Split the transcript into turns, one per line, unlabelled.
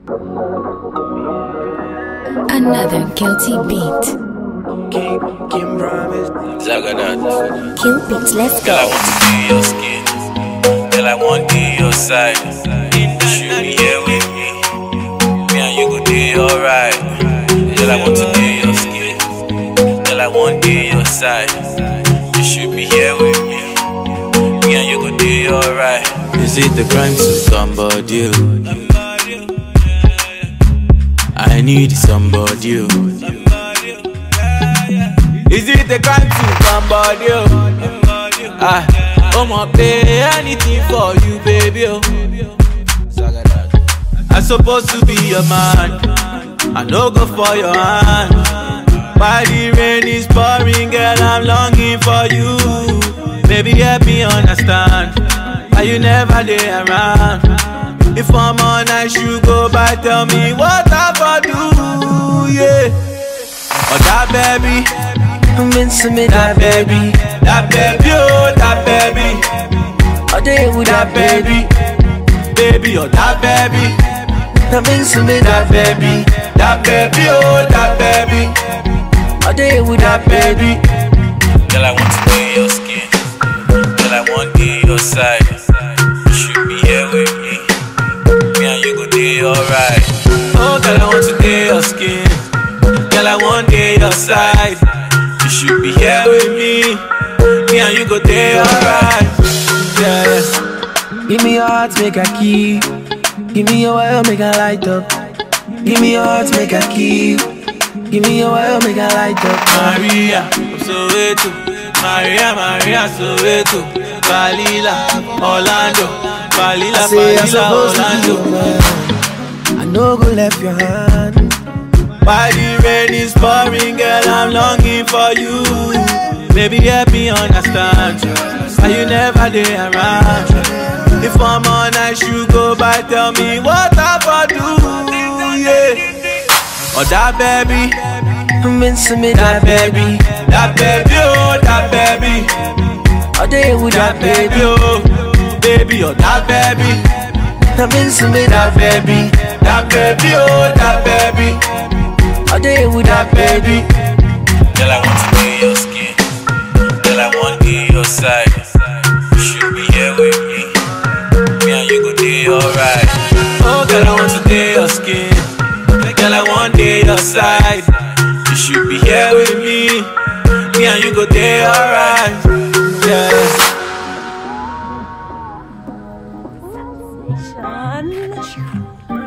Another guilty beat.
Kim promise. Zagadad.
Kill beats, let's
Girl, I
go.
want to be your skin. Girl, I want to be your side. You should be here with me. Me and you go do alright. Girl, I want to be your skin. Girl, I want to be your side. You should be here with me. Me and you go do alright. Is it the crime to somebody? I need somebody. Is it the crime to somebody? I'ma pay anything for you, baby. I'm supposed to be your man. I no go for your hand. While the rain is pouring, girl, I'm longing for you. Baby, help me understand why you never there around. If I'm on I should go by, tell me what I for do, yeah. Oh, that baby,
I'm into me,
that baby, oh, that baby,
all day with
that baby, baby, oh, that baby,
I'm into me,
that baby, oh, that baby,
all day with
that baby. Girl, I want to be your skin. Girl, I want to be your side. You should be here with me. Me and you go do alright. Oh, girl, I want to be your skin. Girl, I want to be your side. You should be here with me. Me and you go do alright. Yeah.
Give me your heart, make a key. Give me your oil, make a light up. Give me your heart, make a key. Give me your oil, make a light up.
Maria, Soweto. Maria, Soweto. Balila, Orlando. Balila, Orlando.
I know go left your hand.
While the rain is pouring, girl, I'm longing for you. Baby, help me understand why you never there around. If I'm on I should go by, tell me what I for do, yeah. Oh, that baby,
I'm into me,
that baby, oh, that baby,
all day with
that baby, oh, baby, oh, that baby,
I'm into me,
that baby, oh, that baby,
all day with
that baby. Girl, I want to be your skin. Girl, I want to be your side. You should be here with me. Me and you go do alright. Oh, girl, I want to be your skin. Girl, I want to be your side. You should be here with me. Me and you go do alright. Yeah.